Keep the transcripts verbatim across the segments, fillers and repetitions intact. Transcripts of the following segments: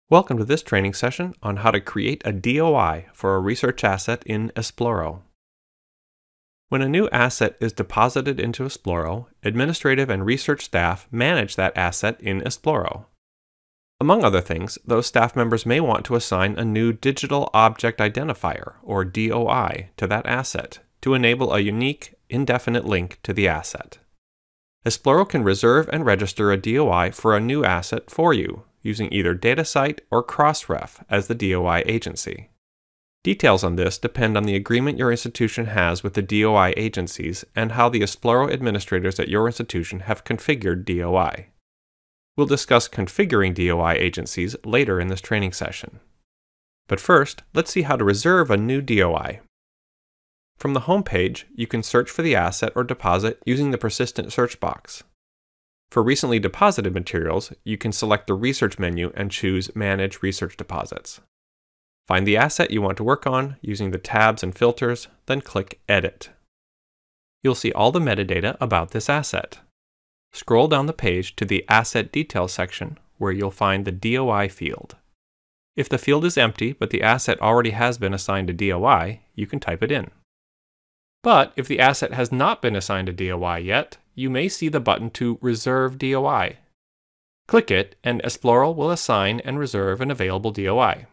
Welcome to this training session on how to create a D O I for a research asset in Esploro. When a new asset is deposited into Esploro, administrative and research staff manage that asset in Esploro. Among other things, those staff members may want to assign a new Digital Object Identifier, or D O I, to that asset to enable a unique, indefinite link to the asset. Esploro can reserve and register a D O I for a new asset for you, using either DataCite or CrossRef as the D O I agency. Details on this depend on the agreement your institution has with the D O I agencies and how the Esploro administrators at your institution have configured D O I. We'll discuss configuring D O I agencies later in this training session. But first, let's see how to reserve a new D O I. From the home page, you can search for the asset or deposit using the persistent search box. For recently deposited materials, you can select the Research menu and choose Manage Research Deposits. Find the asset you want to work on using the tabs and filters, then click Edit. You'll see all the metadata about this asset. Scroll down the page to the Asset Details section, where you'll find the D O I field. If the field is empty but the asset already has been assigned a D O I, you can type it in. But if the asset has not been assigned a D O I yet, you may see the button to Reserve D O I. Click it, and Esploro will assign and reserve an available D O I.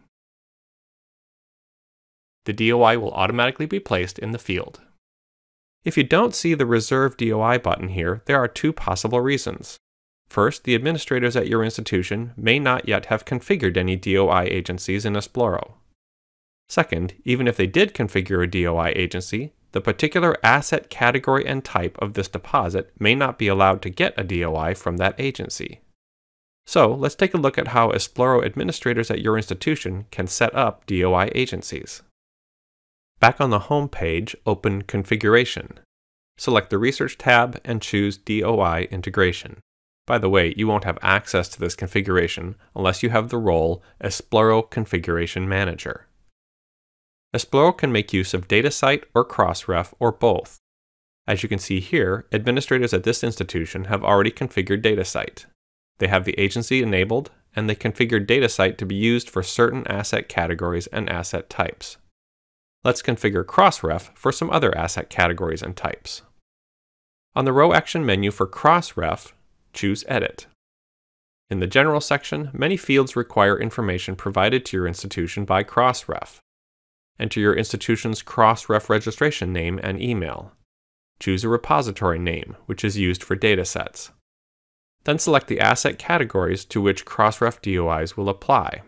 The D O I will automatically be placed in the field. If you don't see the Reserve D O I button here, there are two possible reasons. First, the administrators at your institution may not yet have configured any D O I agencies in Esploro. Second, even if they did configure a D O I agency, the particular asset category and type of this deposit may not be allowed to get a D O I from that agency. So let's take a look at how Esploro administrators at your institution can set up D O I agencies. Back on the home page, open Configuration. Select the Research tab and choose D O I Integration. By the way, you won't have access to this configuration unless you have the role Esploro Configuration Manager. Esploro can make use of DataCite or CrossRef or both. As you can see here, administrators at this institution have already configured DataCite. They have the agency enabled, and they configured DataCite to be used for certain asset categories and asset types. Let's configure CrossRef for some other asset categories and types. On the Row Action menu for CrossRef, choose Edit. In the General section, many fields require information provided to your institution by CrossRef. Enter your institution's CrossRef registration name and email. Choose a repository name, which is used for datasets. Then select the asset categories to which CrossRef D O Is will apply.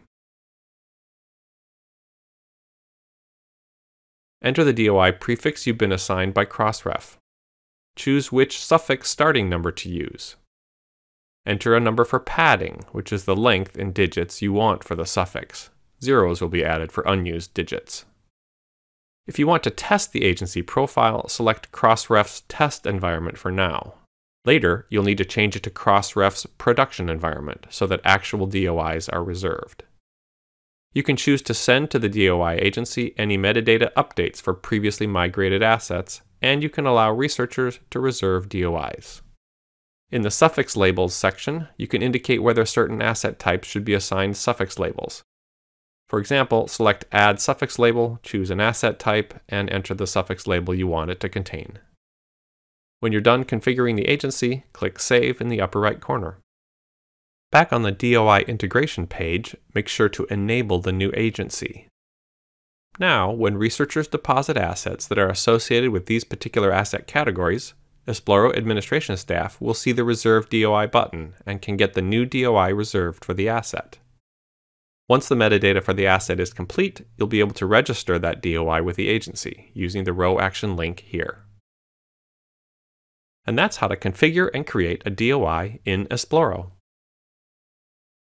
Enter the D O I prefix you've been assigned by CrossRef. Choose which suffix starting number to use. Enter a number for padding, which is the length in digits you want for the suffix. Zeros will be added for unused digits. If you want to test the agency profile, select CrossRef's test environment for now. Later, you'll need to change it to CrossRef's production environment so that actual D O Is are reserved. You can choose to send to the D O I agency any metadata updates for previously migrated assets, and you can allow researchers to reserve D O Is. In the Suffix Labels section, you can indicate whether certain asset types should be assigned suffix labels. For example, select Add Suffix Label, choose an asset type, and enter the suffix label you want it to contain. When you're done configuring the agency, click Save in the upper right corner. Back on the D O I integration page, make sure to enable the new agency. Now, when researchers deposit assets that are associated with these particular asset categories, Esploro administration staff will see the Reserve D O I button and can get the new D O I reserved for the asset. Once the metadata for the asset is complete, you'll be able to register that D O I with the agency using the Row Action link here. And that's how to configure and create a D O I in Esploro.